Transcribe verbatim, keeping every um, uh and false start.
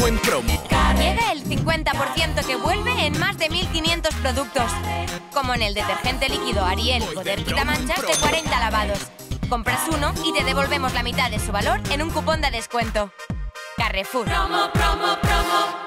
promo en promo. Llega el cincuenta por ciento que vuelve en más de mil quinientos productos. Como en el detergente líquido Ariel Poder Quitamanchas de cuarenta lavados. Compras uno y te devolvemos la mitad de su valor en un cupón de descuento. Carrefour. Promo, promo, promo.